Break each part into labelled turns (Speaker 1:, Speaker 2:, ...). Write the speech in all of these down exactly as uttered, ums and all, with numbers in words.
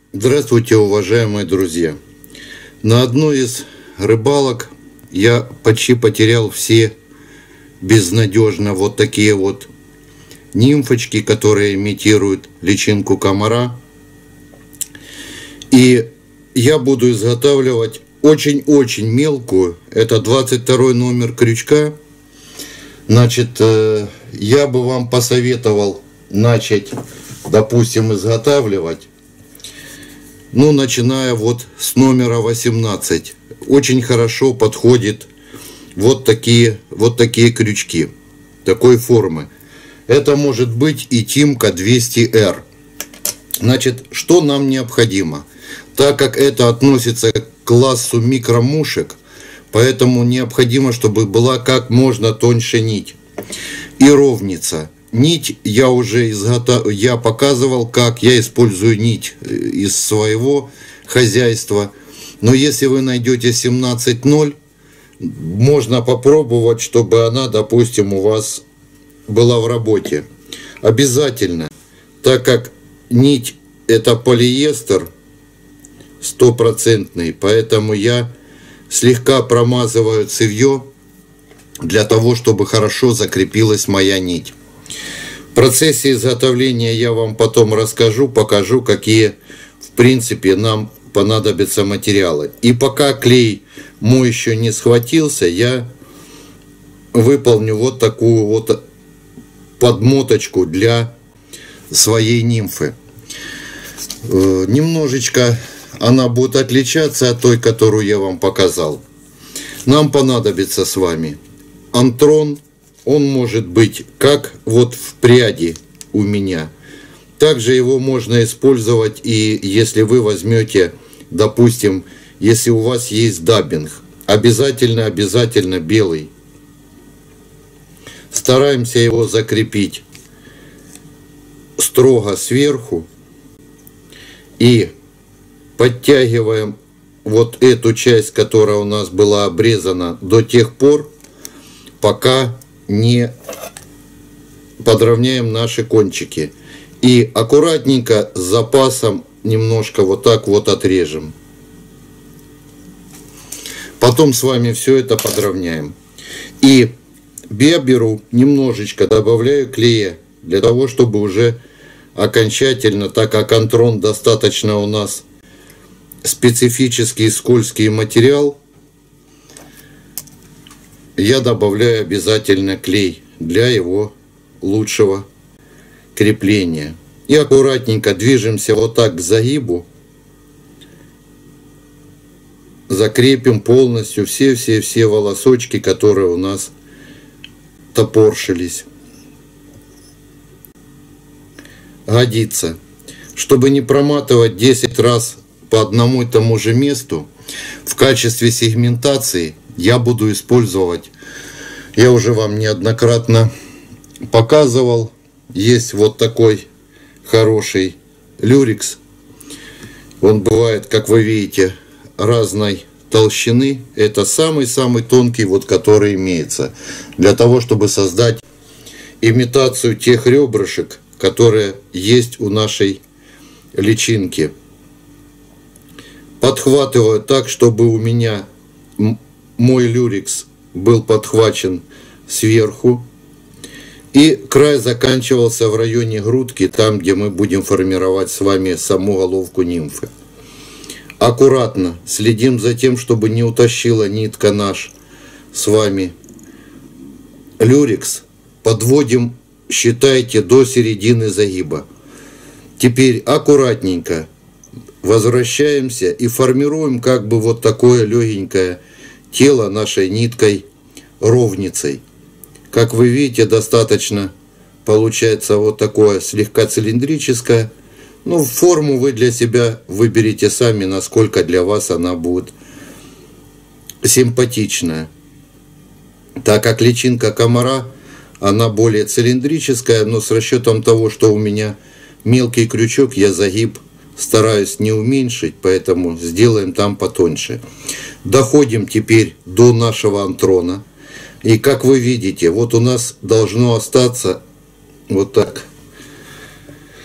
Speaker 1: Здравствуйте, уважаемые друзья! На одной из рыбалок я почти потерял все безнадежно вот такие вот нимфочки, которые имитируют личинку комара. И я буду изготавливать очень-очень мелкую, это двадцать второй номер крючка. Значит, я бы вам посоветовал начать, допустим, изготавливать, ну, начиная вот с номера восемнадцать. Очень хорошо подходит вот такие, вот такие крючки, такой формы. Это может быть и Тимка двести эр. Значит, что нам необходимо? Так как это относится к классу микромушек, поэтому необходимо, чтобы была как можно тоньше нить и ровница. Нить я уже изготов... я показывал, как я использую нить из своего хозяйства. Но если вы найдете семнадцать ноль, можно попробовать, чтобы она, допустим, у вас была в работе. Обязательно, так как нить это полиэстер стопроцентный, поэтому я слегка промазываю цевье для того, чтобы хорошо закрепилась моя нить. В процессе изготовления я вам потом расскажу, покажу, какие в принципе нам понадобятся материалы. И пока клей мой еще не схватился, я выполню вот такую вот подмоточку для своей нимфы. Немножечко она будет отличаться от той, которую я вам показал. Нам понадобится с вами антрон. Он может быть как вот в пряди у меня. Также его можно использовать и если вы возьмете, допустим, если у вас есть даббинг. Обязательно, обязательно белый. Стараемся его закрепить строго сверху. И подтягиваем вот эту часть, которая у нас была обрезана, до тех пор, пока не подровняем наши кончики. И аккуратненько с запасом немножко вот так вот отрежем. Потом с вами все это подровняем. И я беру немножечко, добавляю клея, для того, чтобы уже окончательно, так как антрон достаточно у нас специфический скользкий материал, я добавляю обязательно клей для его лучшего крепления. И аккуратненько движемся вот так к загибу. Закрепим полностью все-все-все волосочки, которые у нас топорщились. Годится. Чтобы не проматывать десять раз по одному и тому же месту, в качестве сегментации я буду использовать, я уже вам неоднократно показывал, есть вот такой хороший люрикс. Он бывает, как вы видите, разной толщины. Это самый-самый тонкий, вот который имеется. Для того, чтобы создать имитацию тех ребрышек, которые есть у нашей личинки. Подхватываю так, чтобы у меня мой люрикс был подхвачен сверху. И край заканчивался в районе грудки, там, где мы будем формировать с вами саму головку нимфы. Аккуратно следим за тем, чтобы не утащила нитка наш с вами люрикс. Подводим, считайте, до середины загиба. Теперь аккуратненько возвращаемся и формируем как бы вот такое легенькое тело нашей ниткой ровницей. Как вы видите, достаточно получается вот такое слегка цилиндрическое. Ну, форму вы для себя выберите сами, насколько для вас она будет симпатичная. Так как личинка комара, она более цилиндрическая, но с расчетом того, что у меня мелкий крючок, я загиб стараюсь не уменьшить, поэтому сделаем там потоньше. Доходим теперь до нашего антрона. И как вы видите, вот у нас должно остаться вот так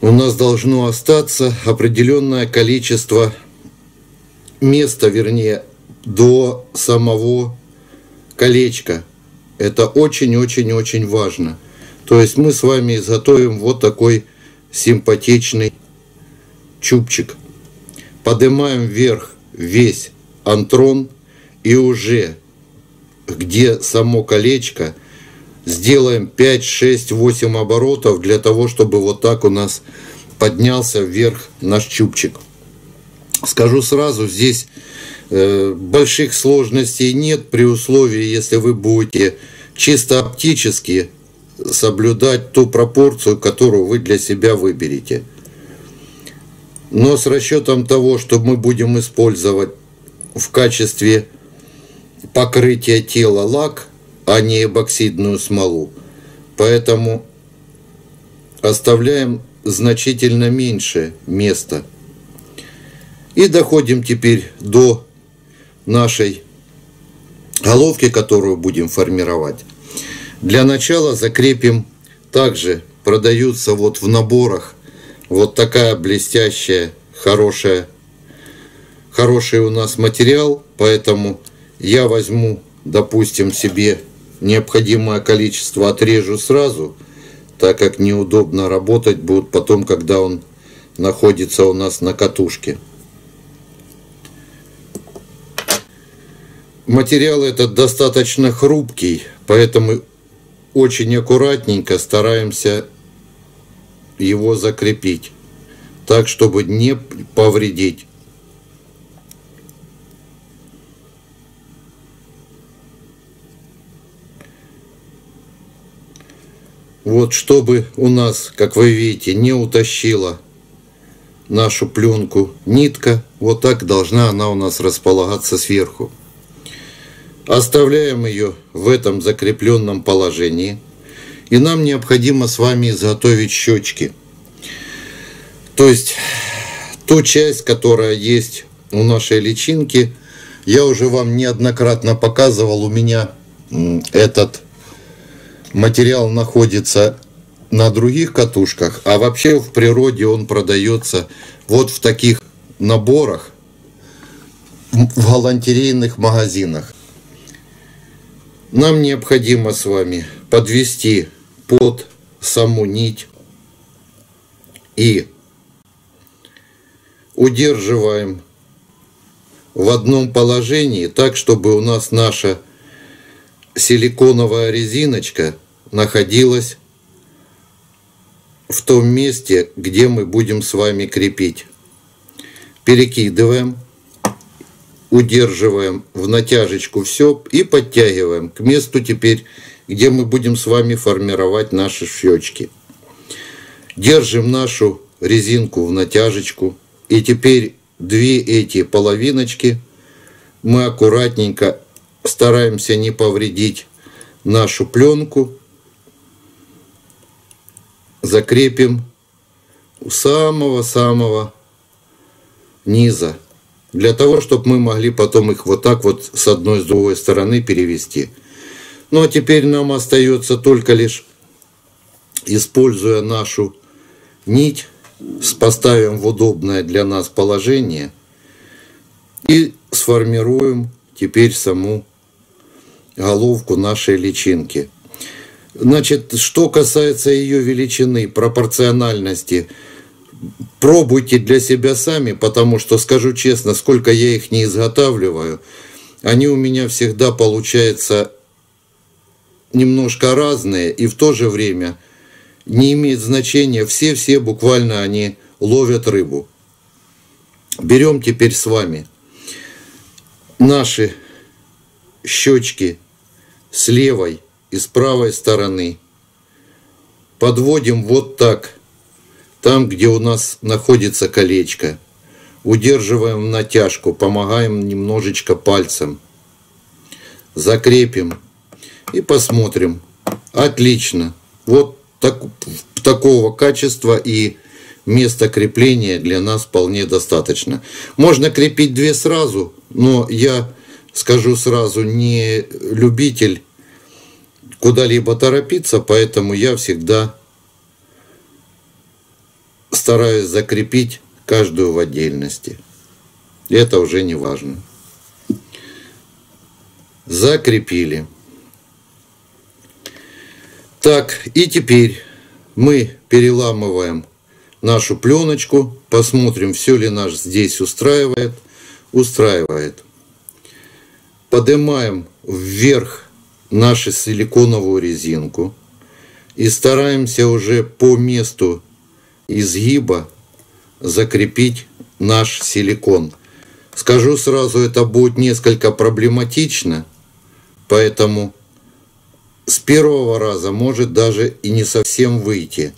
Speaker 1: у нас должно остаться определенное количество места, вернее, до самого колечка. Это очень-очень-очень важно. То есть мы с вами изготовим вот такой симпатичный чубчик. Поднимаем вверх весь антрон и уже где само колечко сделаем пять, шесть, восемь оборотов для того, чтобы вот так у нас поднялся вверх наш чубчик. Скажу сразу, здесь э, больших сложностей нет при условии, если вы будете чисто оптически соблюдать ту пропорцию, которую вы для себя выберете. Но с расчетом того, что мы будем использовать в качестве покрытия тела лак, а не эбоксидную смолу, поэтому оставляем значительно меньше места. И доходим теперь до нашей головки, которую будем формировать. Для начала закрепим, также продаются вот в наборах вот такая блестящая, хорошая, хороший у нас материал, поэтому я возьму, допустим, себе необходимое количество, отрежу сразу, так как неудобно работать будет потом, когда он находится у нас на катушке. Материал этот достаточно хрупкий, поэтому очень аккуратненько стараемся его закрепить, так, чтобы не повредить. Вот, чтобы у нас, как вы видите, не утащила нашу пленку нитка, вот так должна она у нас располагаться сверху. Оставляем ее в этом закрепленном положении. И нам необходимо с вами изготовить щечки. То есть ту часть, которая есть у нашей личинки, я уже вам неоднократно показывал. У меня этот материал находится на других катушках, а вообще в природе он продается вот в таких наборах в галантерейных магазинах. Нам необходимо с вами подвести под саму нить и удерживаем в одном положении так, чтобы у нас наша силиконовая резиночка находилась в том месте, где мы будем с вами крепить. Перекидываем, удерживаем в натяжечку все и подтягиваем к месту теперь, где мы будем с вами формировать наши щечки. Держим нашу резинку в натяжечку, и теперь две эти половиночки мы аккуратненько стараемся не повредить нашу пленку, закрепим у самого-самого низа, для того, чтобы мы могли потом их вот так вот с одной, с другой стороны перевести. Ну а теперь нам остается только лишь, используя нашу нить, поставим в удобное для нас положение и сформируем теперь саму головку нашей личинки. Значит, что касается ее величины, пропорциональности, пробуйте для себя сами, потому что, скажу честно, сколько я их не изготавливаю, они у меня всегда получаются немножко разные, и в то же время не имеет значения, все-все буквально они ловят рыбу. Берем теперь с вами наши щечки с левой и с правой стороны, подводим вот так, там, где у нас находится колечко, удерживаем натяжку, помогаем немножечко пальцем, закрепим и посмотрим. Отлично. Вот так, такого качества и места крепления для нас вполне достаточно. Можно крепить две сразу, но я скажу сразу, не любитель куда-либо торопиться, поэтому я всегда стараюсь закрепить каждую в отдельности. Это уже не важно. Закрепили. Так, и теперь мы переламываем нашу пленочку, посмотрим, все ли нас здесь устраивает. Устраивает. Поднимаем вверх нашу силиконовую резинку и стараемся уже по месту изгиба закрепить наш силикон. Скажу сразу, это будет несколько проблематично, поэтому с первого раза может даже и не совсем выйти.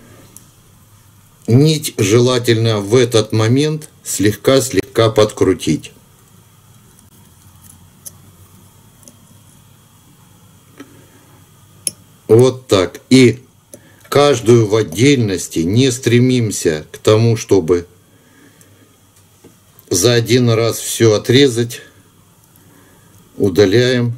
Speaker 1: Нить желательно в этот момент слегка-слегка подкрутить. Вот так. И каждую в отдельности, не стремимся к тому, чтобы за один раз все отрезать. Удаляем.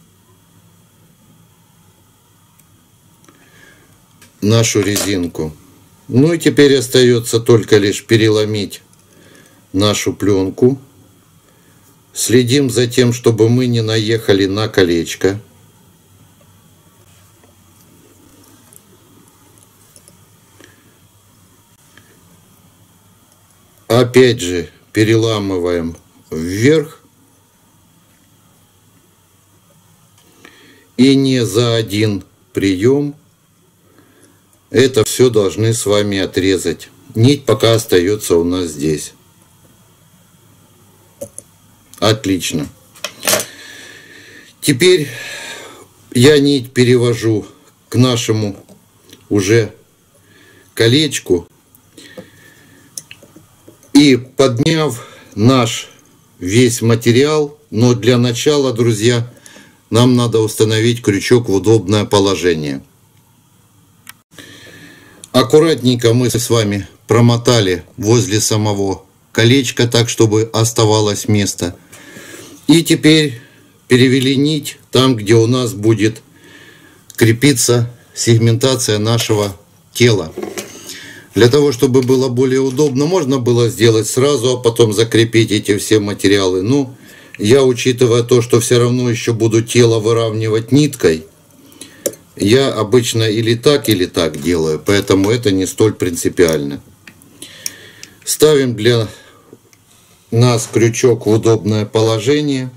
Speaker 1: Нашу резинку. Ну и теперь остается только лишь переломить нашу пленку. Следим за тем, чтобы мы не наехали на колечко. Опять же переламываем вверх. И не за один прием это все должны с вами отрезать. Нить пока остается у нас здесь. Отлично. Теперь я нить перевожу к нашему уже колечку. И подняв наш весь материал, но для начала, друзья, нам надо установить крючок в удобное положение. Аккуратненько мы с вами промотали возле самого колечка, так чтобы оставалось место. И теперь перевели нить там, где у нас будет крепиться сегментация нашего тела. Для того, чтобы было более удобно, можно было сделать сразу, а потом закрепить эти все материалы. Но я, учитывая то, что все равно еще буду тело выравнивать ниткой, я обычно или так, или так делаю, поэтому это не столь принципиально. Ставим для нас крючок в удобное положение.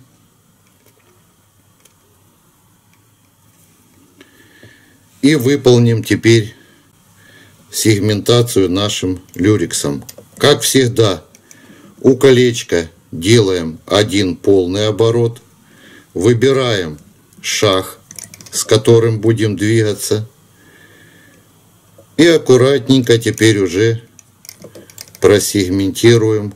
Speaker 1: И выполним теперь сегментацию нашим люрексом. Как всегда, у колечка делаем один полный оборот, выбираем шаг, с которым будем двигаться, и аккуратненько теперь уже просегментируем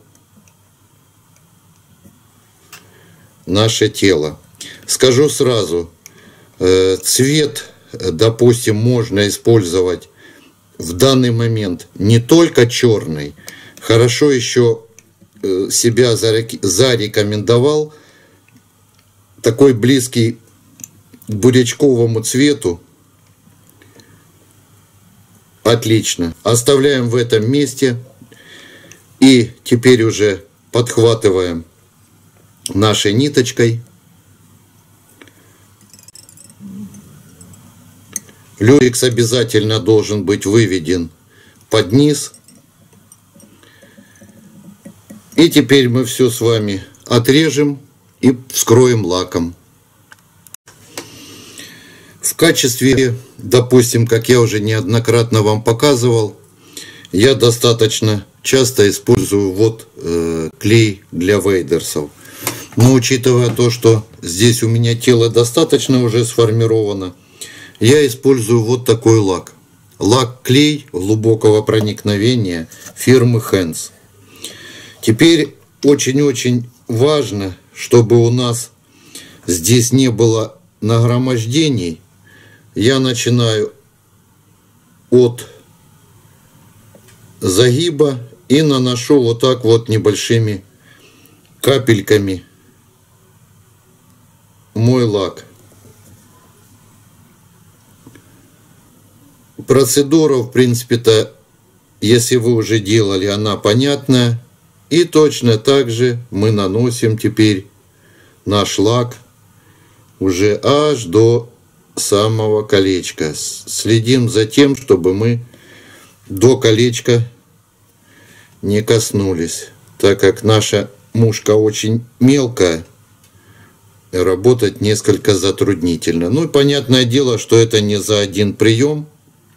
Speaker 1: наше тело. Скажу сразу, цвет, допустим, можно использовать в данный момент не только черный. Хорошо еще себя зарекомендовал такой близкий к бурячковому цвету. Отлично. Оставляем в этом месте. И теперь уже подхватываем нашей ниточкой. Люрекс обязательно должен быть выведен под низ. И теперь мы все с вами отрежем и вскроем лаком. В качестве, допустим, как я уже неоднократно вам показывал, я достаточно часто использую вот э, клей для вейдерсов. Но учитывая то, что здесь у меня тело достаточно уже сформировано, я использую вот такой лак. Лак-клей глубокого проникновения фирмы Hands. Теперь очень-очень важно, чтобы у нас здесь не было нагромождений. Я начинаю от загиба и наношу вот так вот небольшими капельками мой лак. Процедура, в принципе-то, если вы уже делали, она понятная. И точно так же мы наносим теперь наш лак уже аж до самого колечка. Следим за тем, чтобы мы до колечка не коснулись, так как наша мушка очень мелкая, работать несколько затруднительно. Ну и понятное дело, что это не за один прием.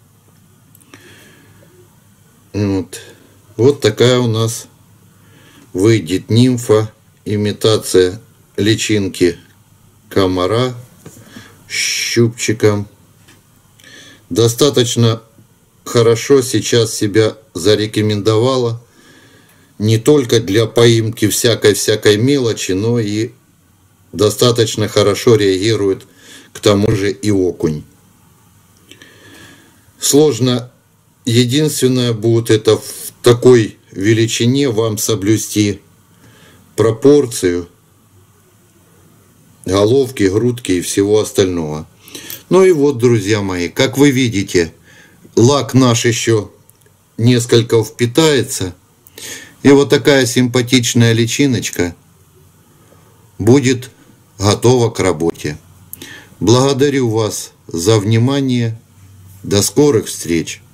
Speaker 1: Вот, вот такая у нас выйдет нимфа, имитация личинки комара с щупчиком. Достаточно хорошо сейчас себя зарекомендовала не только для поимки всякой-всякой мелочи, но и достаточно хорошо реагирует к тому же и окунь. Сложно, единственное будет это в такой величине вам соблюсти пропорцию головки, грудки и всего остального. Ну и вот, друзья мои, как вы видите, лак наш еще несколько впитается. И вот такая симпатичная личиночка будет готова к работе. Благодарю вас за внимание. До скорых встреч!